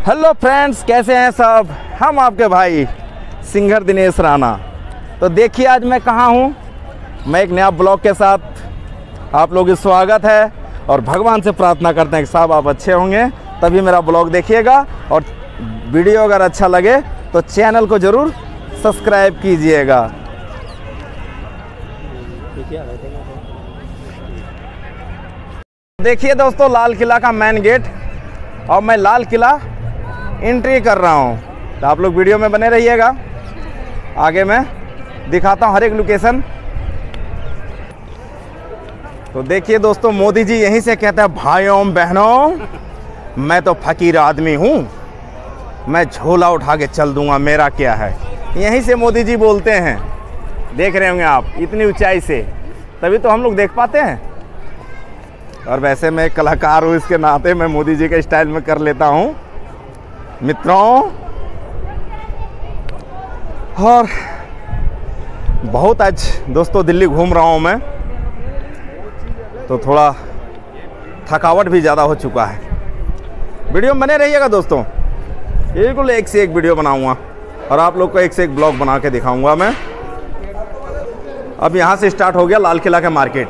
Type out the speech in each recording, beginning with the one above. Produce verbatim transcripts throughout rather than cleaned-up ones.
Hello friends, कैसे हैं सब। हम आपके भाई सिंगर दिनेश राणा। तो देखिए आज मैं कहाँ हूँ। मैं एक नया ब्लॉग के साथ आप लोगों की स्वागत है और भगवान से प्रार्थना करते हैं कि सब आप अच्छे होंगे, तभी मेरा ब्लॉग देखिएगा। और वीडियो अगर अच्छा लगे तो चैनल को ज़रूर सब्सक्राइब कीजिएगा। देखिए दोस्तों, लाल किला का मेन गेट और मैं लाल किला एंट्री कर रहा हूँ। तो आप लोग वीडियो में बने रहिएगा, आगे मैं दिखाता हूँ हर एक लोकेशन। तो देखिए दोस्तों, मोदी जी यहीं से कहते हैं, भाइयों बहनों मैं तो फकीर आदमी हूँ, मैं झोला उठा के चल दूंगा, मेरा क्या है। यहीं से मोदी जी बोलते हैं। देख रहे होंगे आप इतनी ऊंचाई से, तभी तो हम लोग देख पाते हैं। और वैसे मैं कलाकार हूँ, इसके नाते मैं मोदी जी के स्टाइल में कर लेता हूँ मित्रों। और बहुत आज दोस्तों दिल्ली घूम रहा हूँ मैं, तो थोड़ा थकावट भी ज़्यादा हो चुका है। वीडियो में बने रहिएगा दोस्तों, बिल्कुल एक से एक वीडियो बनाऊँगा और आप लोग को एक से एक ब्लॉग बना के दिखाऊँगा मैं। अब यहाँ से स्टार्ट हो गया लाल किला का मार्केट।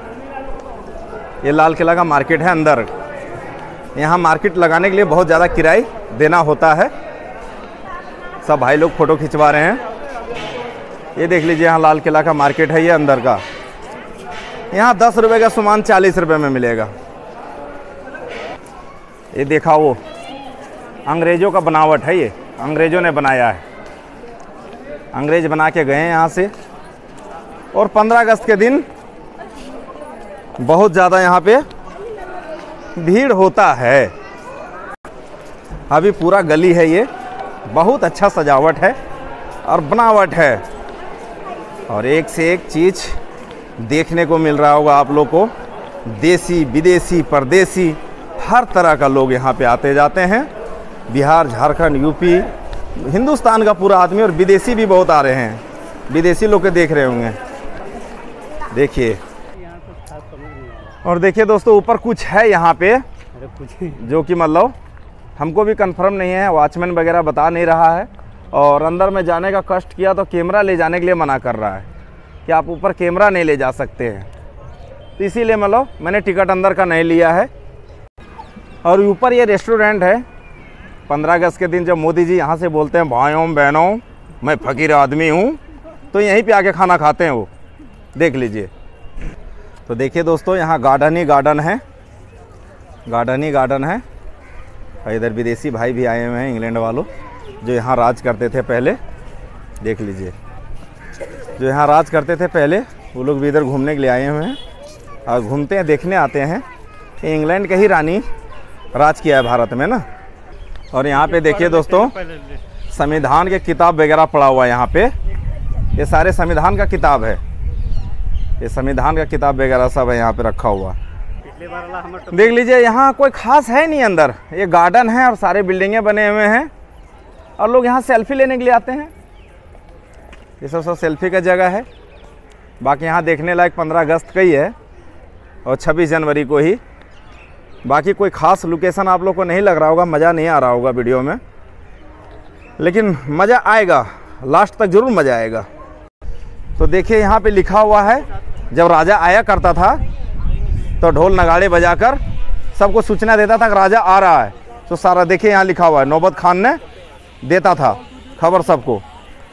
ये लाल किला का मार्केट है अंदर। यहाँ मार्केट लगाने के लिए बहुत ज़्यादा किराया देना होता है। सब भाई लोग फ़ोटो खिंचवा रहे हैं। ये देख लीजिए, यहाँ लाल किला का मार्केट है, ये अंदर का। यहाँ दस रुपये का सामान चालीस रुपये में मिलेगा। ये देखा, वो अंग्रेज़ों का बनावट है, ये अंग्रेज़ों ने बनाया है। अंग्रेज़ बना के गए हैं यहाँ से। और पंद्रह अगस्त के दिन बहुत ज़्यादा यहाँ पे भीड़ होता है। अभी पूरा गली है, ये बहुत अच्छा सजावट है और बनावट है। और एक से एक चीज़ देखने को मिल रहा होगा आप लोग को। देसी विदेशी परदेसी हर तरह का लोग यहाँ पे आते जाते हैं। बिहार, झारखंड, यूपी, हिंदुस्तान का पूरा आदमी, और विदेशी भी बहुत आ रहे हैं। विदेशी लोग के देख रहे होंगे, देखिए। और देखिए दोस्तों, ऊपर कुछ है यहाँ पे जो कि मतलब हमको भी कंफर्म नहीं है, वॉचमैन वगैरह बता नहीं रहा है। और अंदर में जाने का कष्ट किया तो कैमरा ले जाने के लिए मना कर रहा है कि आप ऊपर कैमरा नहीं ले जा सकते हैं। तो इसीलिए मतलब मैंने टिकट अंदर का नहीं लिया है। और ऊपर ये रेस्टोरेंट है। पंद्रह अगस्त के दिन जब मोदी जी यहाँ से बोलते हैं, भाइयों बहनों मैं फकीर आदमी हूँ, तो यहीं पे आके खाना खाते हैं वो, देख लीजिए। तो देखिए दोस्तों, यहाँ गार्डन ही गार्डन है, गार्डन ही गार्डन है। और इधर विदेशी भाई भी आए हुए हैं, इंग्लैंड वालों, जो यहाँ राज करते थे पहले। देख लीजिए, जो यहाँ राज करते थे पहले, वो लोग भी इधर घूमने के लिए आए हुए हैं। और घूमते हैं, देखने आते हैं। इंग्लैंड के ही रानी राज किया है भारत में ना। और यहाँ पे देखिए दोस्तों, संविधान के किताब वगैरह पड़ा हुआ है यहाँ पे। ये सारे संविधान का किताब है, ये संविधान का किताब वगैरह सब है यहाँ पे रखा हुआ। देख लीजिए, यहाँ कोई खास है नहीं अंदर। ये गार्डन है और सारे बिल्डिंगें बने हुए हैं और लोग यहाँ सेल्फी लेने के लिए आते हैं। ये सब सब सेल्फी का जगह है। बाकी यहाँ देखने लायक पंद्रह अगस्त का ही है और छब्बीस जनवरी को ही। बाकी कोई ख़ास लोकेशन आप लोग को नहीं लग रहा होगा, मज़ा नहीं आ रहा होगा वीडियो में, लेकिन मज़ा आएगा, लास्ट तक ज़रूर मज़ा आएगा। तो देखिए, यहाँ पे लिखा हुआ है, जब राजा आया करता था तो ढोल नगाड़े बजाकर सबको सूचना देता था कि राजा आ रहा है। तो सारा देखिए यहाँ लिखा हुआ है, नौबत खान ने देता था खबर सबको।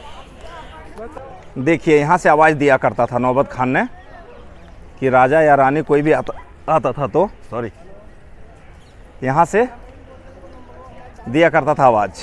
देखिए, यहाँ से आवाज़ दिया करता था नौबत खान ने कि राजा या रानी कोई भी आता आता था तो सॉरी यहाँ से दिया करता था आवाज़।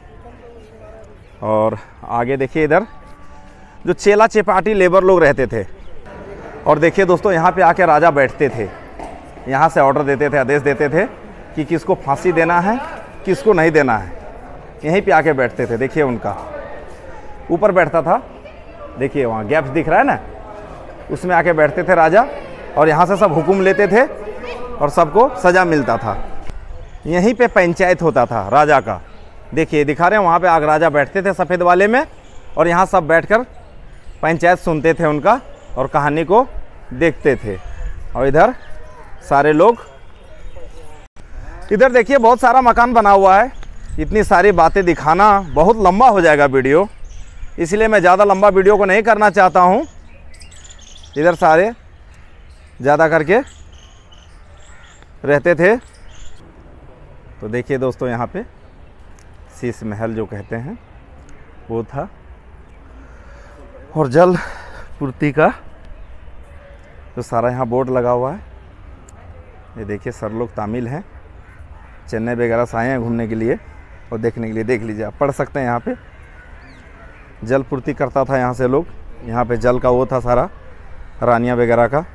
और आगे देखिए, इधर जो चेला चपाटी लेबर लोग रहते थे। और देखिए दोस्तों, यहाँ पे आके राजा बैठते थे, यहाँ से ऑर्डर देते थे, आदेश देते थे कि किसको फांसी देना है, किसको नहीं देना है। यहीं पे आके बैठते थे। देखिए, उनका ऊपर बैठता था, देखिए वहाँ गैप्स दिख रहा है ना, उसमें आके बैठते थे राजा। और यहाँ से सब हुक्म लेते थे और सबको सज़ा मिलता था। यहीं पे पंचायत होता था राजा का। देखिए दिखा रहे हैं, वहाँ पे आग राजा बैठते थे सफ़ेद वाले में, और यहाँ सब बैठकर पंचायत सुनते थे उनका और कहानी को देखते थे। और इधर सारे लोग, इधर देखिए बहुत सारा मकान बना हुआ है। इतनी सारी बातें दिखाना बहुत लंबा हो जाएगा वीडियो, इसलिए मैं ज़्यादा लंबा वीडियो को नहीं करना चाहता हूँ। इधर सारे ज़्यादा करके रहते थे। तो देखिए दोस्तों, यहाँ पे शीश महल जो कहते हैं वो था, और जल पूर्ति का तो सारा यहाँ बोर्ड लगा हुआ है। ये देखिए सर लोग तामिल हैं, चेन्नई वगैरह से आए हैं घूमने के लिए और देखने के लिए। देख लीजिए, आप पढ़ सकते हैं। यहाँ पे जल पूर्ति करता था यहाँ से लोग। यहाँ पे जल का वो था सारा, रानियाँ वगैरह का।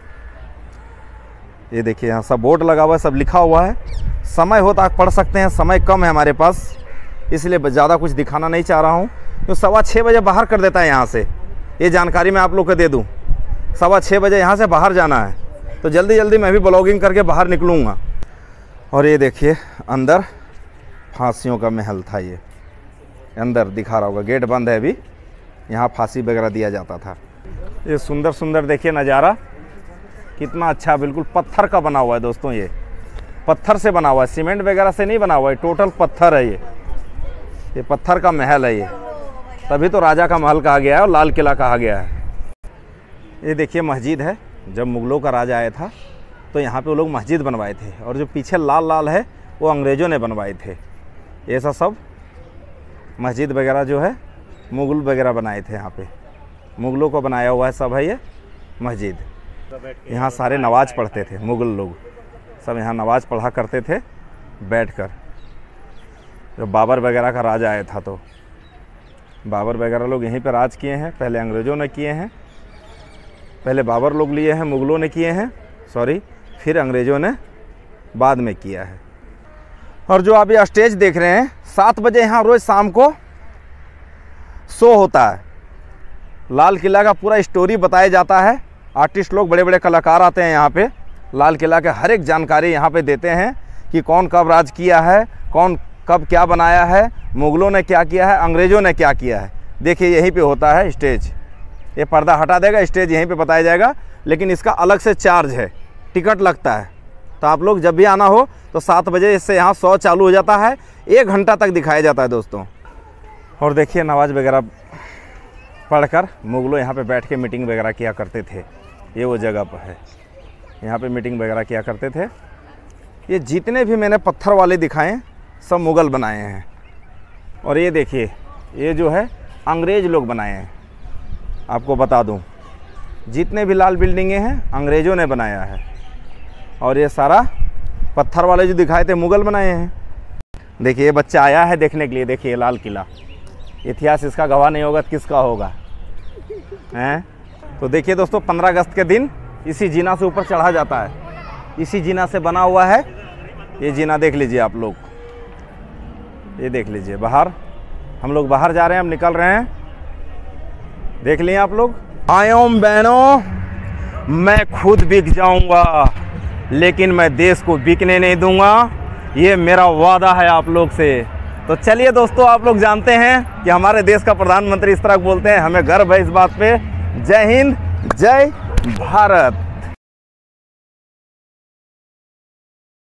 ये देखिए यहाँ सब बोर्ड लगा हुआ है, सब लिखा हुआ है। समय हो तो आप पढ़ सकते हैं, समय कम है हमारे पास, इसलिए ज़्यादा कुछ दिखाना नहीं चाह रहा हूँ। तो सवा छः बजे बाहर कर देता है यहाँ से, ये जानकारी मैं आप लोग को दे दूँ। सवा छः बजे यहाँ से बाहर जाना है, तो जल्दी जल्दी मैं भी ब्लॉगिंग करके बाहर निकलूँगा। और ये देखिए अंदर फांसियों का महल था, ये अंदर दिखा रहा होगा। गेट बंद है अभी, यहाँ फांसी वगैरह दिया जाता था। ये सुंदर सुंदर देखिए नज़ारा कितना अच्छा, बिल्कुल पत्थर का बना हुआ है दोस्तों। ये पत्थर से बना हुआ है, सीमेंट वगैरह से नहीं बना हुआ है, टोटल पत्थर है ये। ये पत्थर का महल है ये, तभी तो राजा का महल कहा गया है और लाल किला कहा गया है। ये देखिए मस्जिद है, जब मुग़लों का राजा आया था तो यहाँ पे वो लोग मस्जिद बनवाए थे, और जो पीछे लाल लाल है वो अंग्रेज़ों ने बनवाए थे। ऐसा सब मस्जिद वगैरह जो है मुग़ल वगैरह बनाए थे। यहाँ पे मुग़लों को बनाया हुआ है सब है ये मस्जिद। यहाँ सारे नमाज पढ़ते थे मुग़ल लोग, सब यहाँ नमाज पढ़ा करते थे बैठकर। जब बाबर वगैरह का राज आया था तो बाबर वगैरह लोग यहीं पर राज किए हैं। पहले अंग्रेज़ों ने किए हैं, पहले बाबर लोग लिए हैं, मुग़लों ने किए हैं सॉरी, फिर अंग्रेज़ों ने बाद में किया है। और जो आप ये स्टेज देख रहे हैं, सात बजे यहाँ रोज़ शाम को शो होता है। लाल किला का पूरा स्टोरी बताया जाता है। आर्टिस्ट लोग, बड़े बड़े कलाकार आते हैं यहाँ पे, लाल किला के हर एक जानकारी यहाँ पे देते हैं कि कौन कब राज किया है, कौन कब क्या बनाया है, मुग़लों ने क्या किया है, अंग्रेज़ों ने क्या किया है। देखिए यहीं पे होता है स्टेज। ये पर्दा हटा देगा, स्टेज यहीं पे बताया जाएगा, लेकिन इसका अलग से चार्ज है, टिकट लगता है। तो आप लोग जब भी आना हो तो सात बजे इससे यहाँ शो चालू हो जाता है, एक घंटा तक दिखाया जाता है दोस्तों। और देखिए नमाज वगैरह पढ़कर मुग़लों यहाँ पे बैठ के मीटिंग वगैरह किया करते थे। ये वो जगह पर है, यहाँ पे मीटिंग वगैरह किया करते थे। ये जितने भी मैंने पत्थर वाले दिखाए सब मुग़ल बनाए हैं। और ये देखिए ये जो है अंग्रेज़ लोग बनाए हैं। आपको बता दूं, जितने भी लाल बिल्डिंगें हैं अंग्रेज़ों ने बनाया है, और ये सारा पत्थर वाले जो दिखाए थे मुग़ल बनाए हैं। देखिए ये बच्चा आया है देखने के लिए। देखिए लाल किला, इतिहास इसका गवाह नहीं होगा तो किसका होगा हैं। तो देखिए दोस्तों, पंद्रह अगस्त के दिन इसी जीना से ऊपर चढ़ा जाता है, इसी जीना से बना हुआ है ये जीना। देख लीजिए आप लोग, ये देख लीजिए बाहर, हम लोग बाहर जा रहे हैं, हम निकल रहे हैं। देख लिए आप लोग। आयों बहनों, मैं खुद बिक जाऊंगा लेकिन मैं देश को बिकने नहीं दूंगा, ये मेरा वादा है आप लोग से। तो चलिए दोस्तों, आप लोग जानते हैं कि हमारे देश का प्रधानमंत्री इस तरह बोलते हैं, हमें गर्व है इस बात पे। जय हिंद, जय भारत।